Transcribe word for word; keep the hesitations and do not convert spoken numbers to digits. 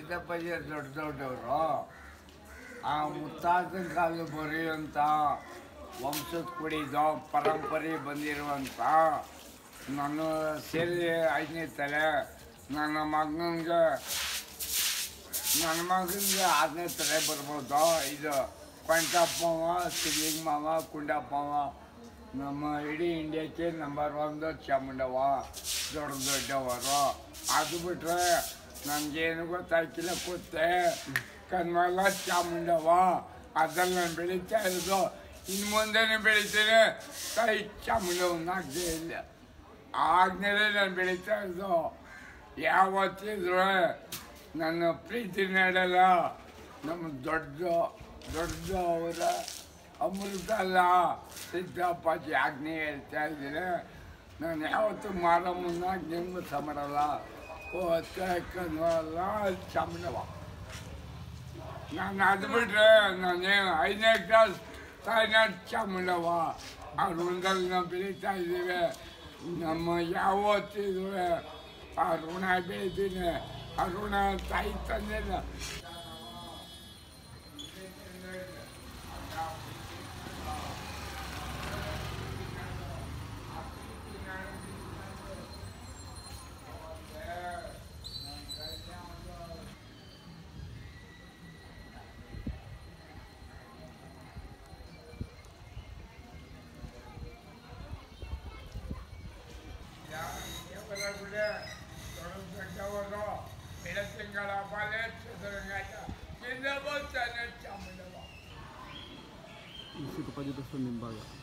ಸಿದ್ದಪ್ಪಯ್ಯ ದೊಡ್ಡ ದೊಡ್ಡವರು ಆ ಮುತ್ತಾತನ ಕಾಲ ಬರೆಯುವಂಥ ವಂಶದ ಕುಡಿದು ಪರಂಪರೆ ಬಂದಿರುವಂಥ ನಾನು ಸೇರಿ ಐದನೇ ತಲೆ ನನ್ನ ಮಗನಿಗೆ ನನ್ನ ಮಗನಿಗೆ ಆರನೇ ತಲೆ ಬರ್ಬೋದು. ಇದು ಕೊಂಟಪ್ಪ ಮಾವ, ಸಿದ್ಲಿಂಗ ಮಾವ, ಕುಂಡಪ್ಪ ಮಾವ, ನಮ್ಮ ಇಡೀ ಇಂಡಿಯಾಕ್ಕೆ ನಂಬರ್ ಒಂದು ಚಾಮುಂಡವ್ವ ದೊಡ್ಡ ದೊಡ್ಡವರು. ಅದು ಬಿಟ್ಟರೆ ನನಗೇನು ಗೊತ್ತಾಯ್ತಿಲ್ಲ, ಕೂತೆ ಕನ್ಮಲ ಚಾಮುಂಡವ್ವ ಅದ್ರಲ್ಲಿ ನಾನು ಬೆಳೀತಾ ಇರೋದು. ಇನ್ನು ಮುಂದೆನೇ ಬೆಳಿತೀನಿ. ಕೈ ಚಾಮುಂಡವ್ವನ ಆಗದೆ ಇಲ್ಲ, ಆದ್ಮೇಲೆ ನಾನು ಬೆಳೀತಾ ಇರೋದು. ಯಾವತ್ತಿದ್ರು ನನ್ನ ಪ್ರೀತಿ ನೀಡಲ್ಲ. ನಮ್ಮ ದೊಡ್ಡ ದೊಡ್ಡ ಅವರ ಅಮೃತ ಅಲ್ಲ ಸಿದ್ದಪ್ಪಾಜಿ ಆಜ್ಞೆ ಹೇಳ್ತಾ ಇದ್ದೀನಿ. ನಾನು ಯಾವತ್ತೂ ಮಾರಮ್ಮನ ಆಜ್ಞೆಯನ್ನು ಸಮರಲ್ಲ. ಕನ್ವಲ್ಲ ಚಾಮುಂಡವ್ವ. ನಾನು ಅದು ಬಿಟ್ಟರೆ ನಾನೇನು ಐದನೇ ಕ್ಲಾಸ್ ತಾಯಿನಾಡು ಚಾಮುಂಡವ್ವ ಆ ಋಣದಲ್ಲಿ ನಾವು ಬೆಳೀತಾ ಇದ್ದೀವಿ. ನಮ್ಮ ಯಾವತ್ತಿದ್ರೂ ಆ ಋಣ ಬೆಳಿತೀನಿ. ಆ ಋಣ ತಾಯಿ ತಂದೆನ ದೊಡ್ಡವರು ಬೆಳತಿಂಗಳ ಬಾಲೆ ಚದುರಂಗಾಟ ಚಾಮುಂಡವ್ವ. Isi kepada itu sendiri.